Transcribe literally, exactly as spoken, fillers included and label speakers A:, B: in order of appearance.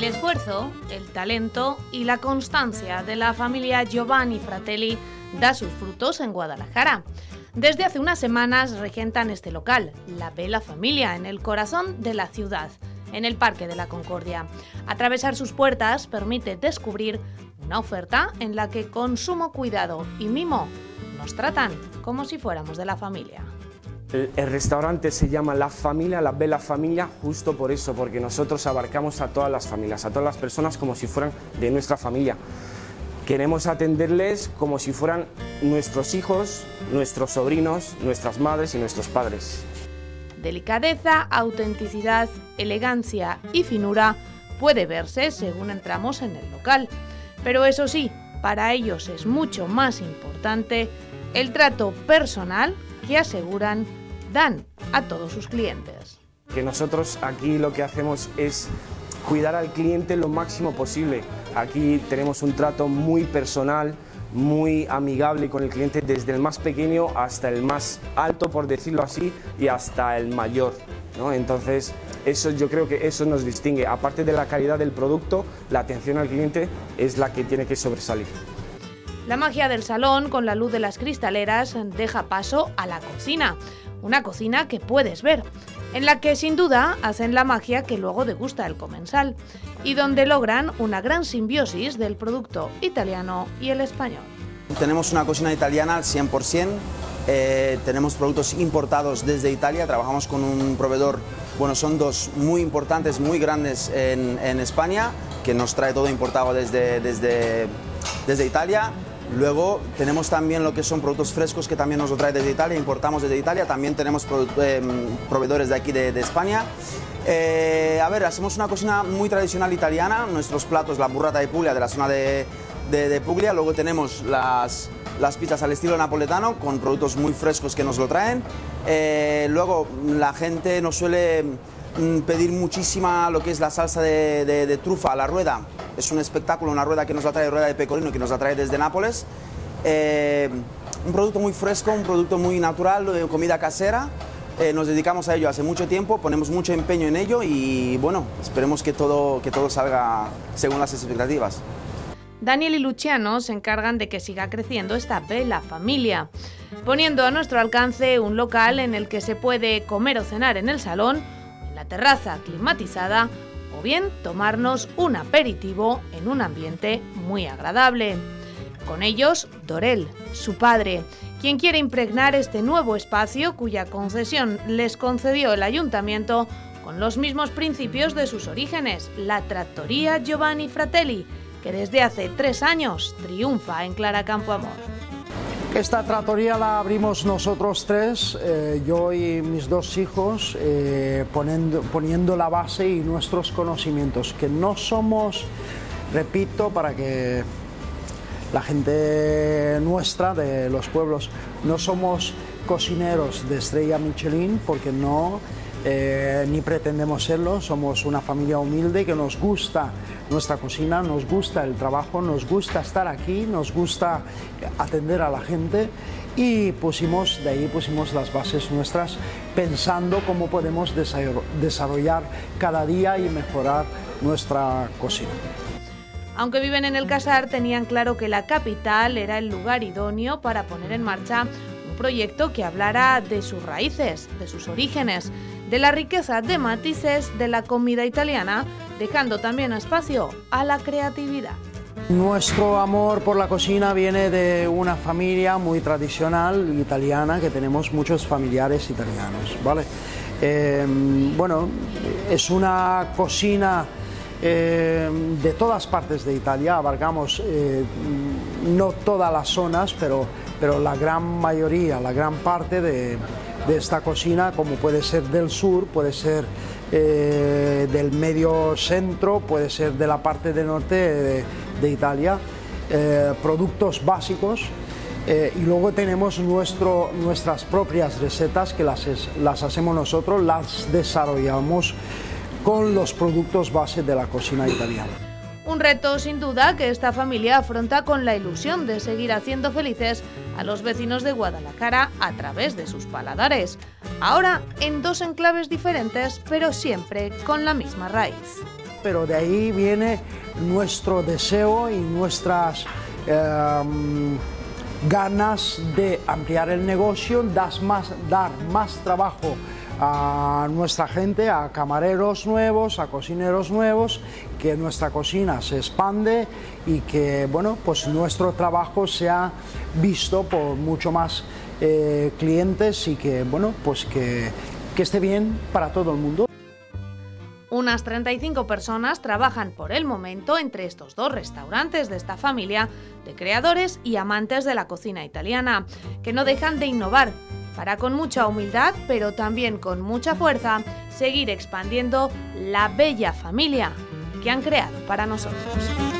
A: esfuerzo, el talento y la constancia de la familia Giovanni Fratelli da sus frutos en Guadalajara. Desde hace unas semanas regentan este local, La Bella Familia, en el corazón de la ciudad, en el Parque de la Concordia. Atravesar sus puertas permite descubrir una oferta en la que con sumo cuidado y mimo nos tratan como si fuéramos de la familia.
B: El, el restaurante se llama La Familia, La Bella Familia, justo por eso, porque nosotros abarcamos a todas las familias, a todas las personas como si fueran de nuestra familia. Queremos atenderles como si fueran nuestros hijos, nuestros sobrinos, nuestras madres y nuestros padres.
A: Delicadeza, autenticidad, elegancia y finura puede verse según entramos en el local. Pero eso sí, para ellos es mucho más importante el trato personal que aseguran dan a todos sus clientes.
B: Que nosotros aquí lo que hacemos es cuidar al cliente lo máximo posible. Aquí tenemos un trato muy personal, muy amigable con el cliente, desde el más pequeño hasta el más alto, por decirlo así, y hasta el mayor, ¿no? Entonces, eso, yo creo que eso nos distingue. Aparte de la calidad del producto, la atención al cliente es la que tiene que sobresalir.
A: La magia del salón, con la luz de las cristaleras, deja paso a la cocina. Una cocina que puedes ver, en la que sin duda hacen la magia que luego degusta el comensal, y donde logran una gran simbiosis del producto italiano y el español.
C: Tenemos una cocina italiana al cien por cien, eh, tenemos productos importados desde Italia, trabajamos con un proveedor, bueno, son dos muy importantes, muy grandes en, en España, que nos trae todo importado desde, desde, desde Italia. Luego tenemos también lo que son productos frescos que también nos lo trae desde Italia, importamos desde Italia, también tenemos eh, proveedores de aquí de, de España. Eh, a ver, hacemos una cocina muy tradicional italiana, nuestros platos, la burrata de Puglia de la zona de, de, de Puglia, luego tenemos las, las pizzas al estilo napoletano con productos muy frescos que nos lo traen. Eh, luego la gente nos suele pedir muchísima lo que es la salsa de, de, de trufa a la rueda. Es un espectáculo, una rueda que nos la trae, rueda de pecorino, que nos la trae desde Nápoles. Eh, un producto muy fresco, un producto muy natural, de comida casera. Eh, nos dedicamos a ello hace mucho tiempo, ponemos mucho empeño en ello y bueno, esperemos que todo, que todo salga según las expectativas.
A: Daniel y Luciano se encargan de que siga creciendo esta bella familia, poniendo a nuestro alcance un local en el que se puede comer o cenar en el salón, en la terraza climatizada, o bien tomarnos un aperitivo en un ambiente muy agradable. Con ellos, Dorel, su padre, quien quiere impregnar este nuevo espacio cuya concesión les concedió el ayuntamiento con los mismos principios de sus orígenes, la trattoria Giovanni Fratelli, que desde hace tres años triunfa en Clara Campoamor.
D: Esta trattoria la abrimos nosotros tres, eh, yo y mis dos hijos, eh, poniendo, poniendo la base y nuestros conocimientos, que no somos, repito, para que la gente nuestra de los pueblos, no somos cocineros de estrella Michelin, porque no, eh, ni pretendemos serlo, somos una familia humilde que nos gusta nuestra cocina, nos gusta el trabajo, nos gusta estar aquí, nos gusta atender a la gente y pusimos, de ahí pusimos las bases nuestras pensando cómo podemos desarrollar cada día y mejorar nuestra cocina.
A: Aunque viven en el Casar, tenían claro que la capital era el lugar idóneo para poner en marcha un proyecto que hablara de sus raíces, de sus orígenes, de la riqueza de matices de la comida italiana, dejando también espacio a la creatividad.
D: Nuestro amor por la cocina viene de una familia muy tradicional italiana, que tenemos muchos familiares italianos, ¿vale? Eh, bueno, es una cocina eh, de todas partes de Italia, abarcamos eh, no todas las zonas, pero, pero la gran mayoría, la gran parte de, de esta cocina, como puede ser del sur, puede ser eh, del medio centro, puede ser de la parte del norte de, de Italia, eh, productos básicos, eh, y luego tenemos nuestro, nuestras propias recetas que las, es, las hacemos nosotros, las desarrollamos con los productos base de la cocina italiana.
A: Un reto, sin duda, que esta familia afronta con la ilusión de seguir haciendo felices a los vecinos de Guadalajara a través de sus paladares. Ahora en dos enclaves diferentes, pero siempre con la misma raíz.
D: pero de ahí viene nuestro deseo y nuestras eh, ganas de ampliar el negocio, dar más, dar más trabajo a nuestra gente, a camareros nuevos, a cocineros nuevos, que nuestra cocina se expande y que, bueno, pues nuestro trabajo sea visto por mucho más eh, clientes y que, bueno, pues que, que esté bien para todo el mundo.
A: Unas treinta y cinco personas trabajan por el momento entre estos dos restaurantes de esta familia de creadores y amantes de la cocina italiana, que no dejan de innovar para, con mucha humildad, pero también con mucha fuerza, seguir expandiendo la bella familia que han creado para nosotros.